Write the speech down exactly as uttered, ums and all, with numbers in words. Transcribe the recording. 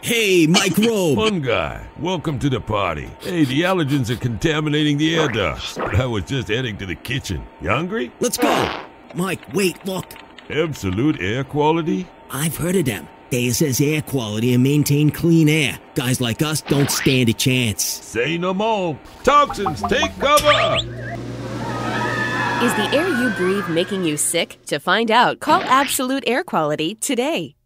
Hey, Mike Rowe. Fun guy, welcome to the party. Hey, the allergens are contaminating the air ducts. I was just heading to the kitchen. You hungry? Let's go. Mike, wait, look. Absolute air quality? I've heard of them. They assess air quality and maintain clean air. Guys like us don't stand a chance. Say no more. Toxins, take cover! Is the air you breathe making you sick? To find out, call Absolute Air Quality today.